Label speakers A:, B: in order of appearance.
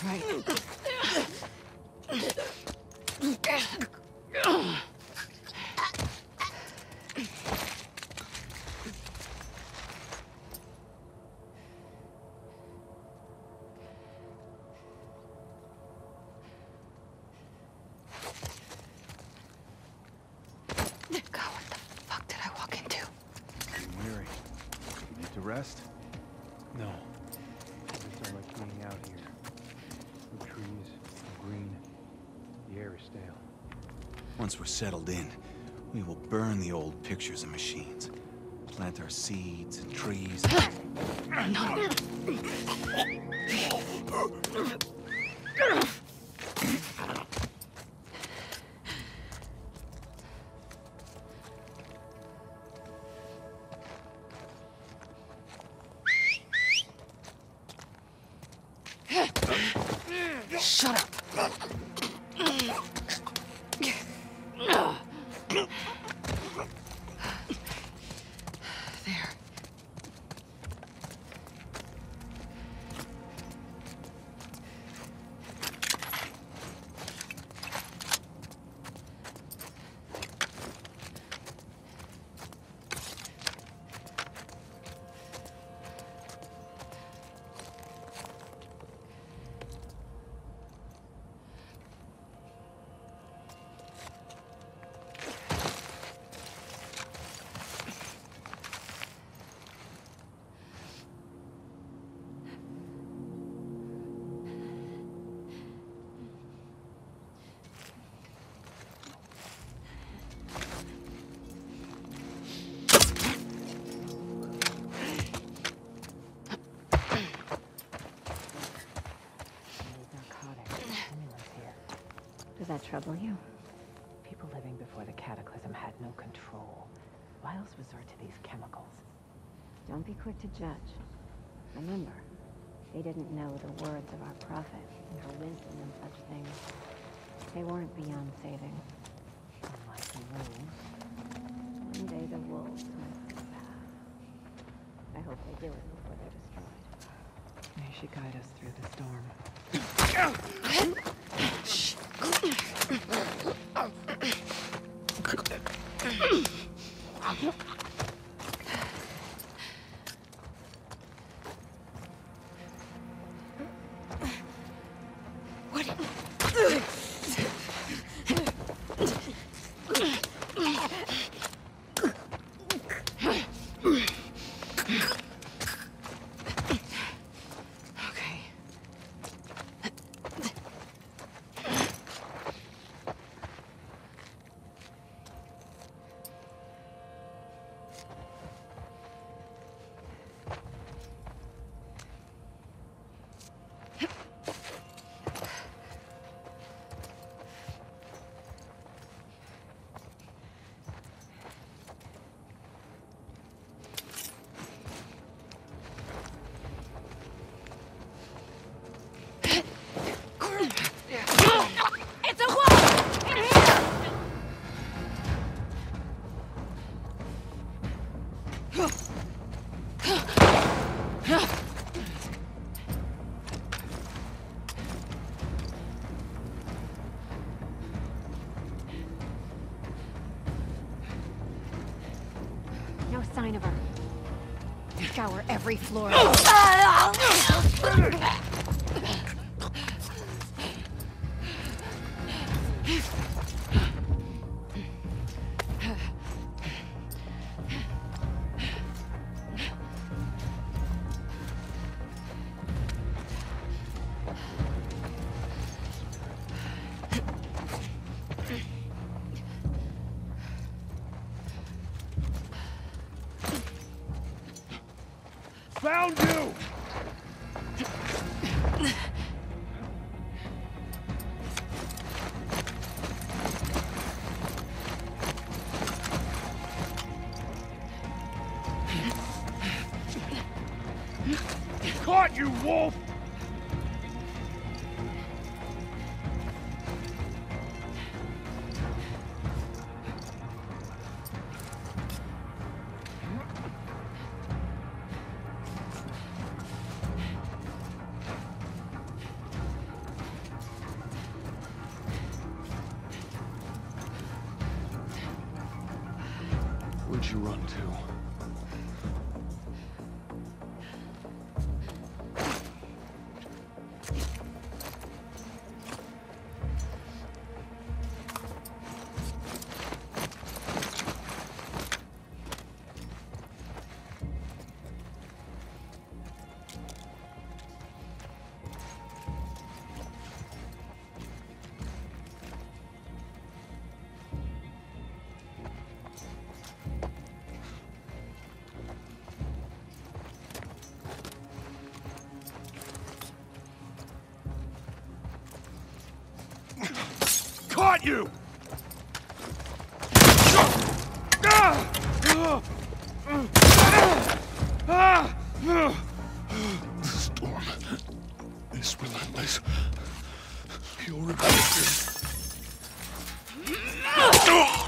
A: right. God, what the fuck did I walk into?
B: I'm weary. You need to rest?
C: No. I just don't like being out here. The trees are green. The air is stale.
B: Once we're settled in, we will burn the old pictures and machines. Plant our seeds and trees.
A: Shut up. There.
D: Does that trouble you? People living before the cataclysm had no control. Why else resort to these chemicals?
E: Don't be quick to judge. Remember, they didn't know the words of our prophet and her wisdom and such things. They weren't beyond saving.
D: Unlike the wolves.
E: One day the wolves might come back. I hope they do it before they're destroyed.
D: May she guide us through the storm.
E: No sign of her. Scour every floor.
C: Found you! Caught you, wolf!
F: Where'd you run to?
B: Caught you!
F: The storm is relentless. You'll regret it.